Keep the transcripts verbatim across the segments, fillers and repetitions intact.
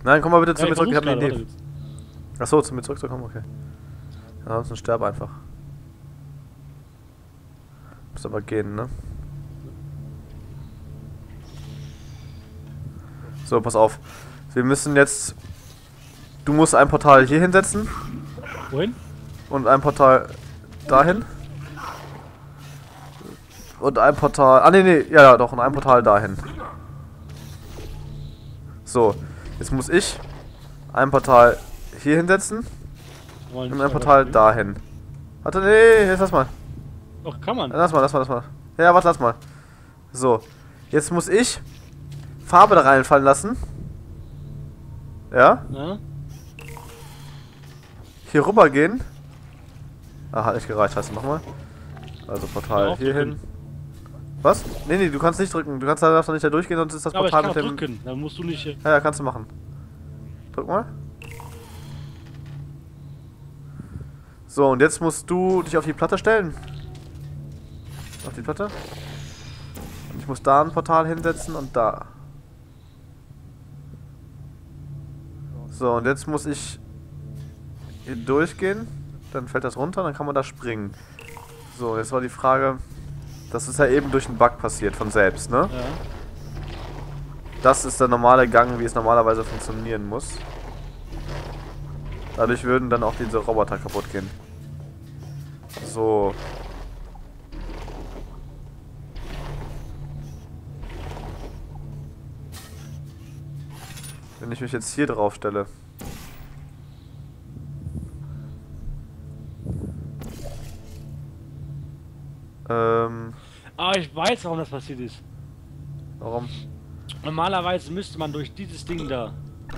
Nein, komm mal bitte zu Ja, mir ich zurück, ich hab versuch's eine gerade, Idee. warte. Achso, zu mir zurückzukommen, okay. Ansonsten sterb einfach. Muss aber gehen, ne? So, pass auf. Wir müssen jetzt... Du musst ein Portal hier hinsetzen. Wohin? Und ein Portal dahin. Und ein Portal... Ah, nee, nee. Ja, ja, doch. Und ein Portal dahin. So. Jetzt muss ich ein Portal hier hinsetzen. Und ein Portal dahin. Warte, nee, jetzt lass mal. Doch, kann man. Lass mal, lass mal, lass mal. Ja, warte, lass mal. So. Jetzt muss ich Farbe da reinfallen lassen. Ja? Ja? Hier rüber gehen. Ah, hat nicht gereicht. Scheiße, nochmal. Also Portal hier hin. Was? Nee, nee, du kannst nicht drücken. Du kannst da darfst nicht da durchgehen, sonst ist das Ja, aber ich Portal kann mit auch dem... drücken. Dann musst du nicht... Ja, ja, kannst du machen. Drück mal. So, und jetzt musst du dich auf die Platte stellen. Auf die Platte. Und ich muss da ein Portal hinsetzen und da. So, und jetzt muss ich hier durchgehen. Dann fällt das runter, dann kann man da springen. So, jetzt war die Frage... Das ist ja eben durch einen Bug passiert, von selbst, ne? Ja. Das ist der normale Gang, wie es normalerweise funktionieren muss. Dadurch würden dann auch diese Roboter kaputt gehen. So. Wenn ich mich jetzt hier drauf stelle. Ähm. Ah, ich weiß, warum das passiert ist. Warum? Normalerweise müsste man durch dieses Ding da...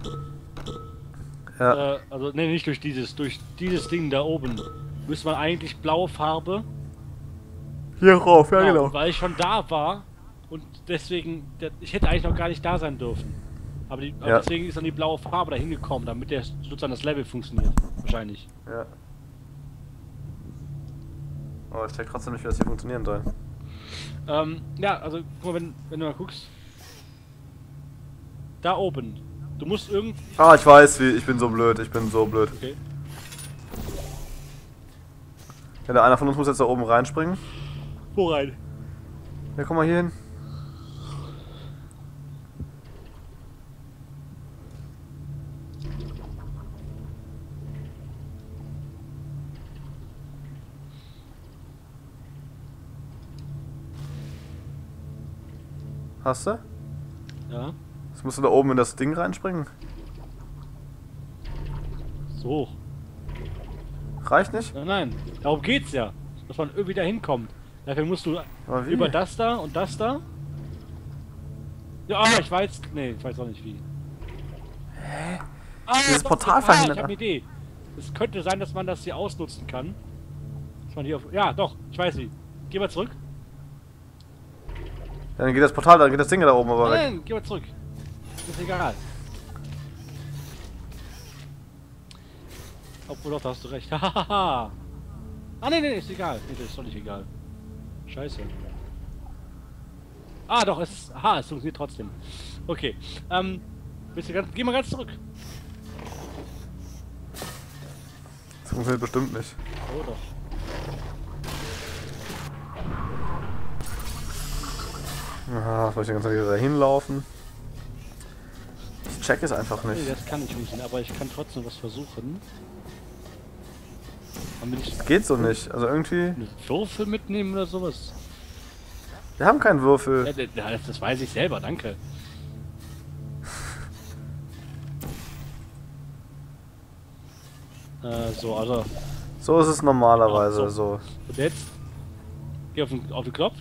Ja. Äh, also, ne, nicht durch dieses, durch dieses Ding da oben. Müsste man eigentlich blaue Farbe... Hier rauf, ja, Ja, genau. weil ich schon da war und deswegen... Der, ich hätte eigentlich noch gar nicht da sein dürfen. Aber, die, aber Ja. deswegen ist dann die blaue Farbe da hingekommen, damit der sozusagen das Level funktioniert. Wahrscheinlich. Ja. Aber ich check trotzdem nicht, wie das hier funktionieren soll. Ähm, ja, also, guck mal, wenn, wenn du mal guckst. Da oben. Du musst irgend... Ah, ich weiß, wie. Ich bin so blöd. Ich bin so blöd. Okay. Ja, der einer von uns muss jetzt da oben reinspringen. Wo rein? Ja, komm mal hier hin. Hast du? Ja. Jetzt musst du da oben in das Ding reinspringen. So. Reicht nicht? Nein, nein. Darum geht's ja. Dass man irgendwie da hinkommt. Dafür musst du Aber wie? über das da und das da. Ja, ah, ich weiß. Nee, ich weiß auch nicht wie. Hä? Ah, Dieses doch, Portal ah, verhindert. Ich habe eine Idee. Es könnte sein, dass man das hier ausnutzen kann. Dass man hier auf. Ja, doch, ich weiß wie. Geh mal zurück. Ja, dann geht das Portal, dann geht das Ding da oben aber weg. Nein, geh mal zurück. Ist egal. Obwohl doch, da hast du recht. Hahaha. Ah, nee, nee, ist egal. Nee, das ist doch nicht egal. Scheiße. Ah, doch, es ist... Aha, es funktioniert trotzdem. Okay. Ähm, bist du ganz... Geh mal ganz zurück. Das funktioniert bestimmt nicht. Oh, doch. Ah, soll ich die ganze Zeit wieder da hinlaufen? Ich check es einfach Nee, nicht. das kann nicht funktionieren, aber ich kann trotzdem was versuchen. Haben wir nicht Das geht so nicht. Also irgendwie... eine Würfel mitnehmen oder sowas? Wir haben keinen Ja, Würfel. d- das, das weiß ich selber, danke. Äh, so, also... So ist es normalerweise, Ah, so. Und jetzt? Geh auf den, auf den Knopf.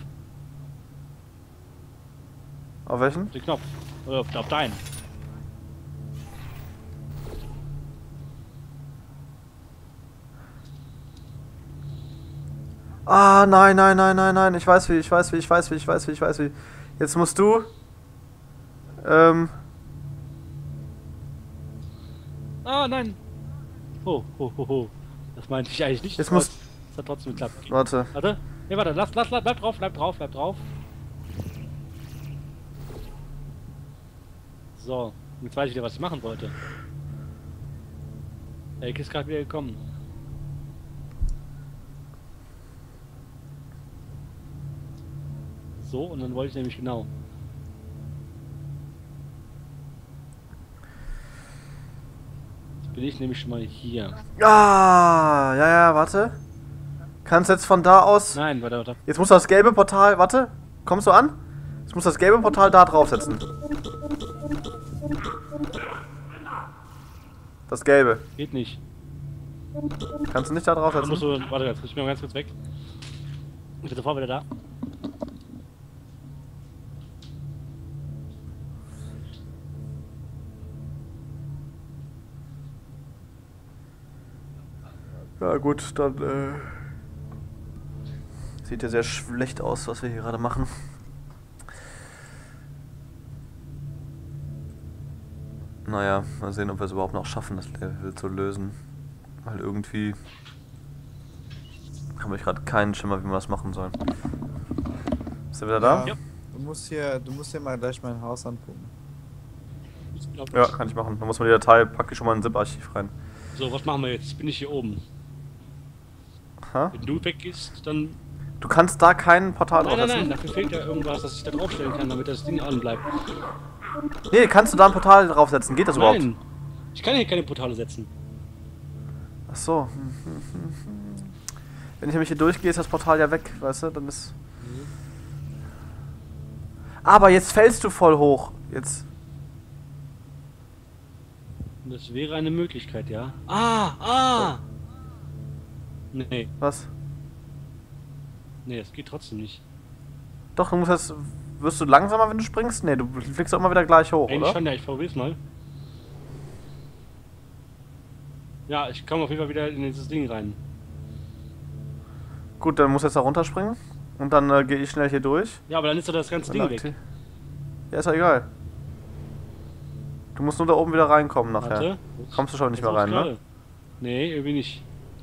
Auf welchen? Auf den Knopf. Oder auf, auf deinen. Ah, nein, nein, nein, nein, nein. Ich weiß wie, ich weiß wie, ich weiß wie, ich weiß wie, ich weiß wie. Jetzt musst du... Ähm... Ah, nein. Oh, ho, ho, ho. Das meinte ich eigentlich nicht. Jetzt aber muss- Es hat trotzdem geklappt. Okay. Warte. Warte. Ne, warte. Lass, lass, lass. Bleib drauf, bleib drauf, bleib drauf. So. Jetzt weiß ich wieder, was ich machen wollte. Elke ist gerade wieder gekommen. So, und dann wollte ich nämlich genau. Jetzt bin ich nämlich schon mal hier. Ah, ja, ja, warte. Kannst jetzt von da aus... Nein, warte, warte. Jetzt musst du das gelbe Portal... Warte, kommst du an? Jetzt musst du das gelbe Portal da draufsetzen. Das gelbe. Geht nicht. Kannst du nicht da Dann draufsetzen? musst du, warte, jetzt ich bin mal ganz kurz weg. Ich bin sofort wieder da. Ja gut, dann äh, sieht ja sehr schlecht aus, was wir hier gerade machen. Naja, mal sehen, ob wir es überhaupt noch schaffen, das Level zu lösen. Weil irgendwie habe ich gerade keinen Schimmer, wie man das machen soll. Ist er wieder da? Ja. Du musst hier, du musst hier mal gleich mein Haus angucken. Ich glaub, Ja, kann ich machen. Dann muss man die Datei, packe ich schon mal in ein ZIP-Archiv rein. So, was machen wir jetzt? Jetzt bin ich hier oben. Ha? Wenn du weg bist, dann... Du kannst da kein Portal Nein, nein, draufsetzen? nein, dafür fehlt ja irgendwas, das ich da draufstellen kann, damit das Ding anbleibt. Nee, kannst du da ein Portal draufsetzen? Geht das überhaupt? Nein, ich kann hier keine Portale setzen. Ach so. Wenn ich nämlich hier durchgehe, ist das Portal ja weg, weißt du? Dann ist... Aber jetzt fällst du voll hoch. Jetzt... Das wäre eine Möglichkeit, ja. Ah, ah! Nee, Was? nee, es geht trotzdem nicht. Doch, du musst jetzt... Wirst du langsamer, wenn du springst? Nee, du fliegst doch immer wieder gleich hoch, Eigentlich oder? schon, ja, ich probier's mal. Ja, ich komme auf jeden Fall wieder in dieses Ding rein. Gut, dann musst du jetzt da runterspringen. Und dann äh, gehe ich schnell hier durch. Ja, aber dann ist doch das ganze Ding weg. Ja, ist ja egal. Du musst nur da oben wieder reinkommen nachher. Warte. Kommst du schon nicht Jetzt mehr rein, auch ne? gerade. Nee, irgendwie nicht.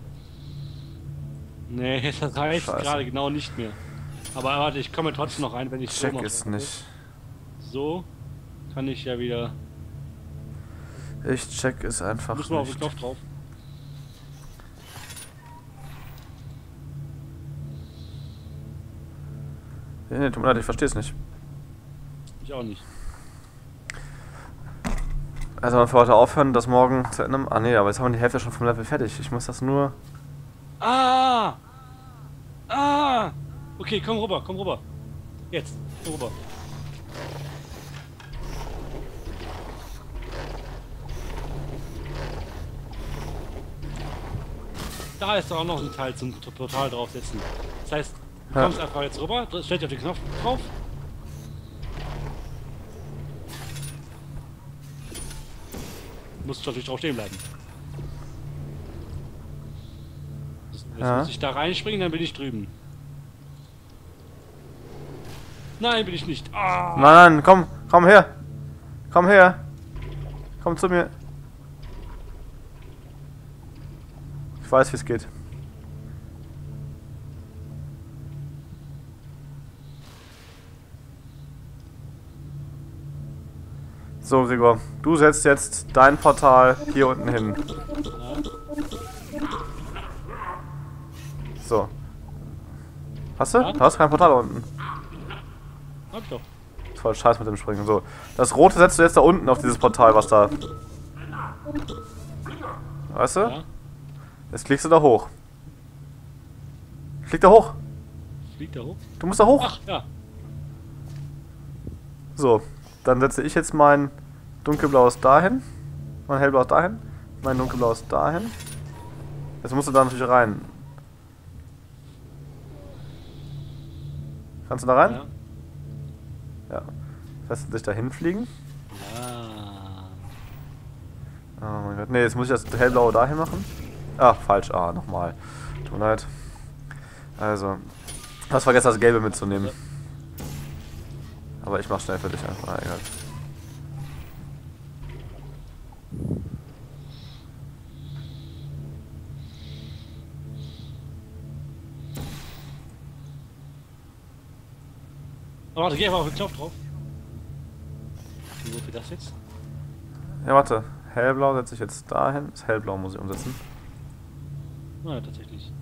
Nee, das reicht Scheiße. gerade genau nicht mehr. Aber warte, ich komme trotzdem noch rein, wenn ich so Check mache. es nicht. So kann ich ja wieder... Ich check es einfach Muss man auf den nicht. Knopf drauf. Nee, nee, tut mir leid, ich verstehe es nicht. Ich auch nicht. Also man für heute aufhören, das morgen zu Ende... Ah nee, aber jetzt haben wir die Hälfte schon vom Level fertig. Ich muss das nur... Ah! Ah! Okay, komm rüber, komm rüber. Jetzt, komm rüber. Da ist doch auch noch ein Teil zum Portal draufsetzen. Das heißt, du Ja. kommst einfach jetzt rüber, dr- stell dich auf den Knopf drauf. Musst natürlich drauf stehen bleiben. Jetzt Ja. muss ich da reinspringen, dann bin ich drüben. Nein, bin ich nicht. Ah! Nein, nein, komm, komm her. Komm her. Komm zu mir. Ich weiß, wie es geht. So, Gregor, du setzt jetzt dein Portal hier unten hin. So. Hast du? Ja. Du hast kein Portal da unten. Hab ich doch. Das ist voll scheiß mit dem Springen. So. Das rote setzt du jetzt da unten auf dieses Portal, was da. Weißt du? Ja. Jetzt klickst du da hoch. Klick da hoch. Fliegt da hoch? Du musst da hoch. Ach, ja. So. Dann setze ich jetzt mein dunkelblaues dahin. Mein hellblaues dahin. Mein dunkelblaues dahin. Jetzt musst du da natürlich rein. Kannst du da rein? Ja. Ja. Lässt du dich da hinfliegen? Ja. Oh mein Gott. Ne, jetzt muss ich das hellblaue dahin machen. Ah, falsch. Ah, nochmal. Tut mir leid. Also. Du hast vergessen, das gelbe mitzunehmen. Aber ich mach schnell für dich einfach. Ah, egal. Oh, warte, geh einfach auf den Knopf drauf. Wie wofür das jetzt? Ja, warte. Hellblau setze ich jetzt dahin. Das Hellblau muss ich umsetzen. Na ja, tatsächlich.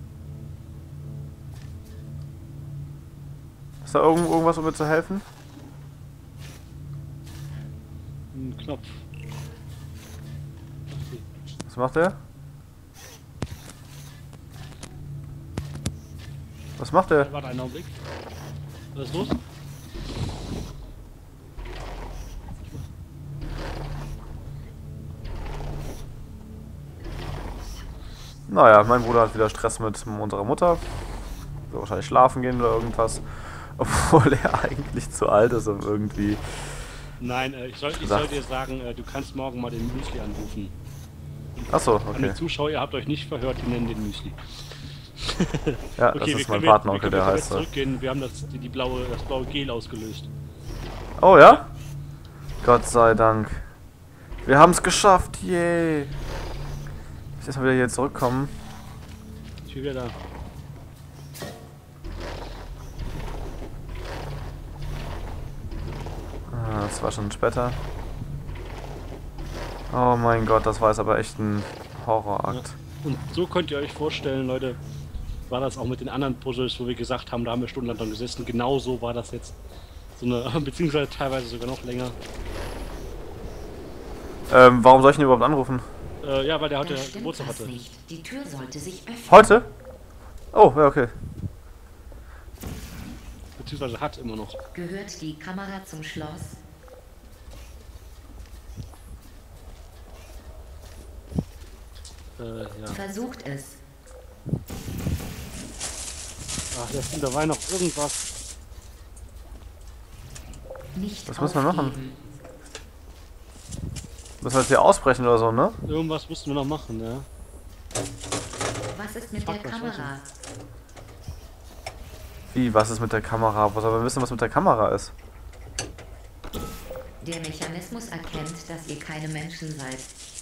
Ist da irgend, irgendwas, um mir zu helfen? Ein Knopf. Okay. Was macht der? Was macht der? Warte einen Augenblick. Was ist los? Naja, mein Bruder hat wieder Stress mit unserer Mutter. Will wahrscheinlich schlafen gehen oder irgendwas. Obwohl er eigentlich zu alt ist, um irgendwie... Nein, äh, ich, soll, ich soll dir sagen, äh, du kannst morgen mal den Müsli anrufen. Achso, An okay. die Zuschauer, ihr habt euch nicht verhört, die nennen den Müsli. Ja, Okay, das wir ist mein können Patenonkel, jetzt- wir der können heißt jetzt so. zurückgehen. Wir haben das, die, die blaue, das blaue Gel ausgelöst. Oh ja? Gott sei Dank. Wir haben es geschafft, yay! Ich muss mal wieder hier zurückkommen. Ich bin wieder da. Ah, das war schon später. Oh mein Gott, das war jetzt aber echt ein Horrorakt. Und so könnt ihr euch vorstellen, Leute, war das auch mit den anderen Puzzles, wo wir gesagt haben, da haben wir stundenlang dran gesessen. Genau so war das jetzt. So eine, beziehungsweise teilweise sogar noch länger. Ähm, warum soll ich ihn überhaupt anrufen? Äh, ja, weil der heute Da stimmt Geburtstag was hatte. nicht. Die Tür sollte sich öffnen. Heute? Oh, ja, okay. Beziehungsweise hat immer noch. Gehört die Kamera zum Schloss? Äh, ja. Versucht es. Ach, ja, stimmt, da war noch irgendwas. Nicht Was müssen wir machen? aufgeben. Müssen wir jetzt hier ausbrechen oder so, ne? Irgendwas mussten wir noch machen, ja. Was ist mit Frag der was, Kamera? Wie, was ist mit der Kamera? Wo soll man wissen, was mit der Kamera ist? Der Mechanismus erkennt, dass ihr keine Menschen seid.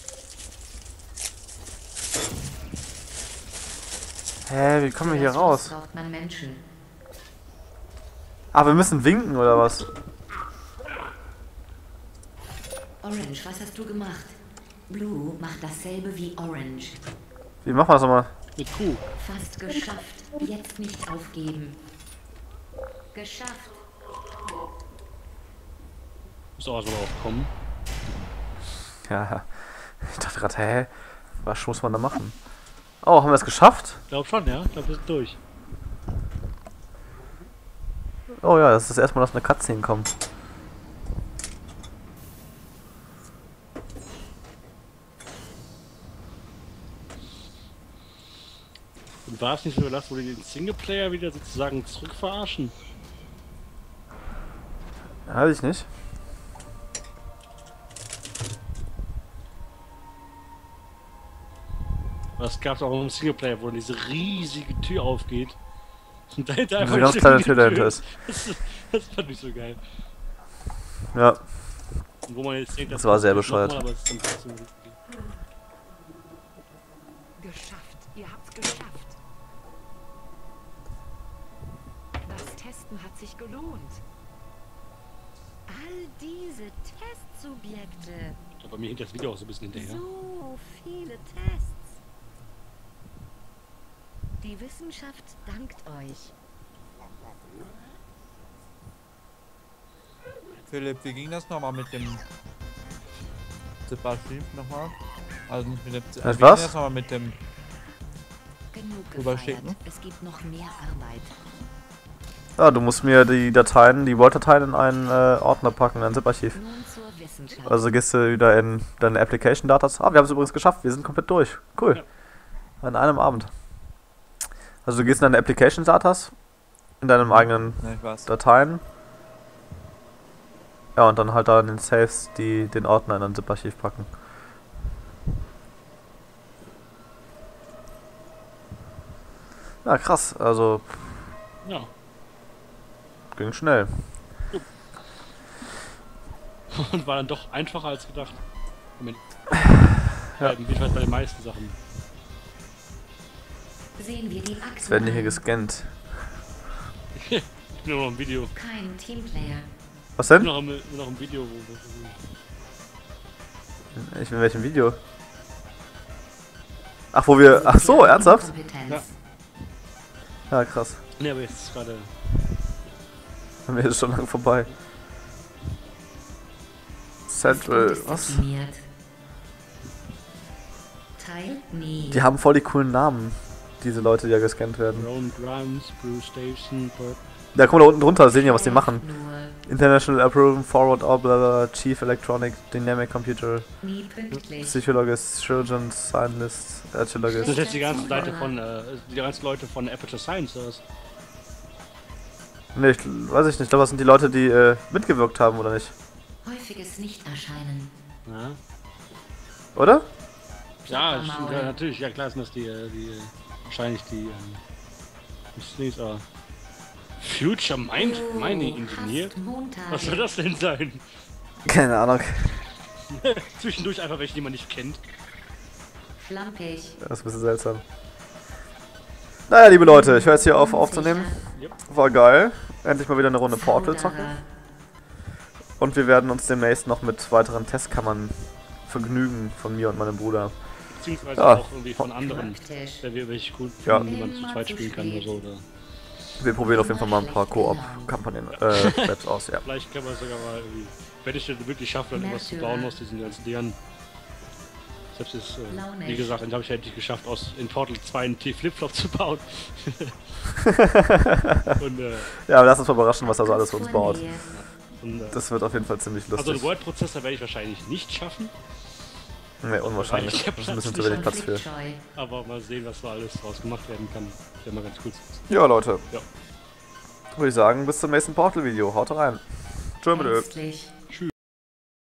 Hä, wie kommen wir Für hier das Schloss raus? braucht man Menschen. Ah, wir müssen winken oder was? Orange, was hast du gemacht? Blue macht dasselbe wie Orange. Wie machen wir das nochmal? Mit Q. Fast geschafft. Jetzt nicht aufgeben. Geschafft. Muss auch so aufkommen. Ja, ich dachte gerade, hä? Was muss man da machen? Oh, haben wir es geschafft? Ich glaube schon, ja. Ich glaube, wir sind durch. Oh ja, das ist das erste Mal, dass eine Cutscene kommt. Und war es nicht so, dass wir den Singleplayer wieder sozusagen zurückverarschen? Weiß ich nicht. Das gab es auch im Singleplayer, wo diese riesige Tür aufgeht. Und dahinter Eine einfach ganz diese kleine Tür Tür dahinter ist. Das, das fand ich so geil. Ja. Und wo man jetzt denkt, Das war sehr noch bescheuert. mal, aber es ist dann trotzdem gut. Geschafft. Ihr habt's geschafft. Das Testen hat sich gelohnt. All diese Testsubjekte. Ja, bei mir hinter das Video auch so ein bisschen hinterher. So viele Tests. Die Wissenschaft dankt euch. Philipp, wie ging das nochmal mit dem Zipper-Schief nochmal? Also nicht mit dem Mit wie ging was? das nochmal mit dem Genug Rüberschicken? gefeiert. Es gibt noch mehr Arbeit. Ja, du musst mir die Dateien, die Word-Dateien in einen äh, Ordner packen, in ein ZIP-Archiv. Nun zur Wissenschaft. Also gehst du wieder in deine Application-Datas. Ah, wir haben es übrigens geschafft. Wir sind komplett durch. Cool. An einem Abend. Also du gehst in deine Application-Datas, in deinem eigenen Ne, ich weiß. Dateien. Ja, und dann halt da in den Saves die, den Ordner in ein ZIP-Archiv packen. Ja, krass. Also, Ja. ging schnell. Und war dann doch einfacher als gedacht. Moment. Ja. Jedenfalls bei den meisten Sachen. Sehen wir die Jetzt Achsen werden die hier an. gescannt. Ich bin nur noch im Video. Kein Teamplayer. Was Ich bin denn? noch im, bin noch im Video. Wo, wo, Ich in welchem Video? Ach, wo wir... Ach so, ernsthaft? Kompetenz. Ja, krass. Ne, aber jetzt ist gerade. Mir ist schon lang vorbei. Central, was? Definiert. Teilt nie. Die haben voll die coolen Namen, diese Leute, die ja gescannt werden. Ron Grimes, Bruce Station, Burt. Da guck mal da unten drunter, sehen ja, was die machen. Nur International Approval, Forward Orbital, Chief Electronic, Dynamic Computer, nie pünktlich. Psychologist, Chirurgeon, Scientist, Das Archaeologist. sind jetzt die ganzen Leute von, äh, die ganzen Leute von Aperture Science, oder was? Ne, ich weiß ich nicht, ich glaube, das sind die Leute, die äh, mitgewirkt haben, oder nicht? Häufiges Nicht-Erscheinen. Ja. Oder? Ja, das Maul. sind, ja, natürlich, ja klar sind das die, äh, die, äh, wahrscheinlich die, ähm, nicht nichts, aber Future Mind, Oh, Mining Engineer? hasst Montage. Was soll das denn sein? Keine Ahnung. Zwischendurch einfach welche, die man nicht kennt. Schlampig. Das ist ein bisschen seltsam. Naja, liebe Leute, ich höre jetzt hier auf aufzunehmen. War geil. Endlich mal wieder eine Runde Portal zocken. Zauderer. Und wir werden uns demnächst noch mit weiteren Testkammern vergnügen von mir und meinem Bruder. Beziehungsweise Ja. auch irgendwie von anderen, Praktisch. wenn wir welche gut Ja. finden, die man zu zweit spielen kann oder so. Oder Wir probieren auf jeden Fall mal ein paar Koop-Kampagnen äh, Maps aus, ja. vielleicht kann man sogar mal irgendwie, wenn ich es wirklich schaffe, dann was zu bauen aus diesen ganzen Dingern. Selbst ist, äh, Launisch. wie gesagt, dann habe ich endlich geschafft, aus in Portal zwei einen T-Flip-Flop zu bauen. und, äh, Ja, aber lass uns mal überraschen, was er so alles für uns baut. Nähe. und, äh, Das wird auf jeden Fall ziemlich also lustig. einen Word-Prozessor werde ich wahrscheinlich nicht schaffen, Ne, unwahrscheinlich. Ich hab Das ist ein bisschen Platz zu wenig Platz für. Konfliktscheu. aber mal sehen, was da alles draus gemacht werden kann. Wäre mal ganz cool. Ja, Leute. Ja. Würde ich sagen, bis zum nächsten Portal-Video. Haut rein. Tschö mit Ö. Ängstlich.